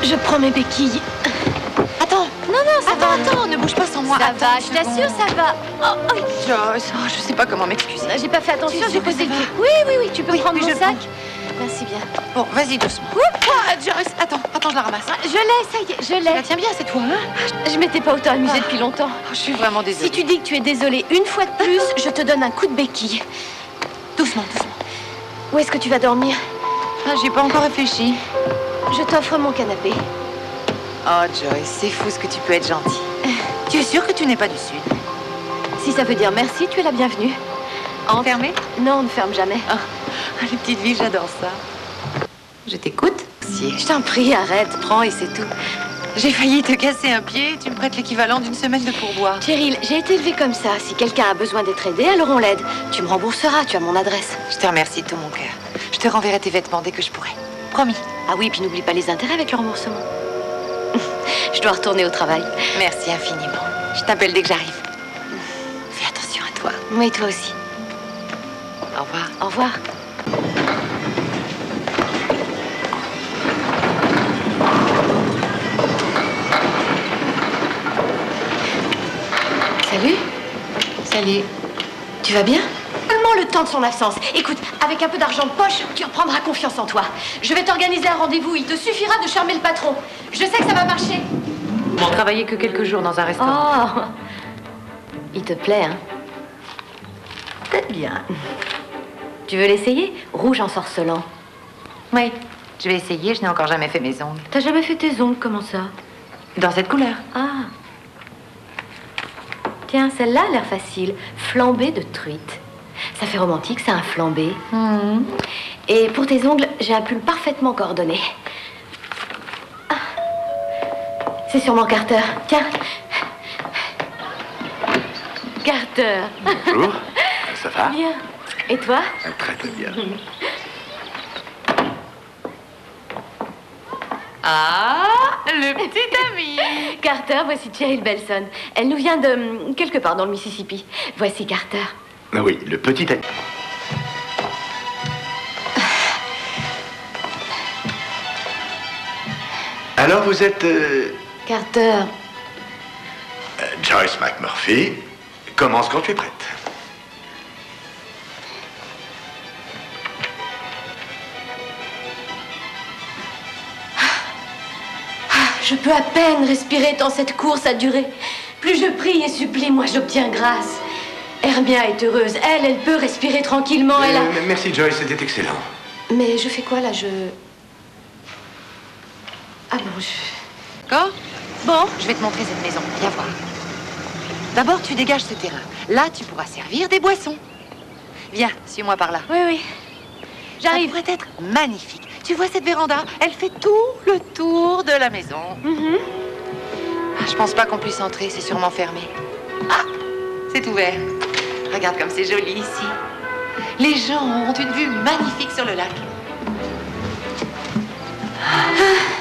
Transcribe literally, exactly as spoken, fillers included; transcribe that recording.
Je prends mes béquilles. Attends. Non, non, ça attends, va. Attends, ne bouge pas sans moi. Ça Attends, va, je t'assure, ça va. Oh, oh. Joyce, oh, je sais pas comment m'excuser. J'ai pas fait attention, j'ai posé le pied. Oui, oui, oui, tu peux Oui, prendre oui, mon je le sac. prends. Merci bien. Bon, vas-y doucement. Ah, Joyce, attends, attends, je la ramasse. Je l'ai, ça y est, je Tu la l'ai. tiens bien, c'est toi, hein? Je m'étais pas autant amusée Ah. depuis longtemps. Oh, je suis vraiment désolée. Si tu dis que tu es désolée une fois de plus, je te donne un coup de béquille. Doucement, doucement. Où est-ce que tu vas dormir? Ah, j'ai pas encore réfléchi. Je t'offre mon canapé. Oh, Joyce, c'est fou ce que tu peux être gentille. Tu es sûre que tu n'es pas du Sud? Si ça veut dire merci, tu es la bienvenue. Enfermée? Non, on ne ferme jamais. Ah, les petites villes, j'adore ça. Je t'écoute? Si. Je t'en prie, arrête, prends et c'est tout. J'ai failli te casser un pied, tu me prêtes l'équivalent d'une semaine de pourboire. Cheryl, j'ai été élevée comme ça. Si quelqu'un a besoin d'être aidé, alors on l'aide. Tu me rembourseras, tu as mon adresse. Je te remercie de tout mon cœur. Je te renverrai tes vêtements dès que je pourrai. Promis. Ah oui, puis n'oublie pas les intérêts avec le remboursement. Je dois retourner au travail. Merci infiniment. Je t'appelle dès que j'arrive. Fais attention à toi. Oui, toi aussi. Au revoir. Au revoir. Salut. Salut. Tu vas bien? Seulement le temps de son absence. Écoute, avec un peu d'argent de poche, tu reprendras confiance en toi. Je vais t'organiser un rendez-vous. Il te suffira de charmer le patron. Je sais que ça va marcher. On travaillait que quelques jours dans un restaurant. Oh, il te plaît, hein? Peut-être bien. Tu veux l'essayer? Rouge ensorcelant. Oui, je vais essayer. Je n'ai encore jamais fait mes ongles. T'as jamais fait tes ongles, comment ça? Dans cette couleur. Ah. Tiens, celle-là a l'air facile. Flambée de truite. Ça fait romantique, ça, un flambé. Mmh. Et pour tes ongles, j'ai un pull parfaitement coordonné. Ah. C'est sûrement Carter. Tiens. Carter. Bonjour, ça va? Bien. Et toi? Très très bien. Ah, le petit ami. Carter, voici Cheryl Belson. Elle nous vient de hum, quelque part dans le Mississippi. Voici Carter. Ah oui, le petit... Alors vous êtes... euh, Carter. euh, Joyce McMurphy. Commence quand tu es prête. Je peux à peine respirer tant cette course a duré. Plus je prie et supplie, moi j'obtiens grâce. Hermia est heureuse. Elle, elle peut respirer tranquillement. Elle a... Euh, merci Joyce, c'était excellent. Mais je fais quoi là? Je... Ah bon, je... D'accord? Bon, je vais te montrer cette maison. Viens voir. D'abord, tu dégages ce terrain. Là, tu pourras servir des boissons. Viens, suis-moi par là. Oui, oui. J'arrive. Ça pourrait être magnifique. Tu vois cette véranda? Elle fait tout le tour de la maison. Mhm. Ah, je pense pas qu'on puisse entrer, c'est sûrement fermé. Ah, c'est ouvert. Regarde comme c'est joli ici. Les gens ont une vue magnifique sur le lac. Ah.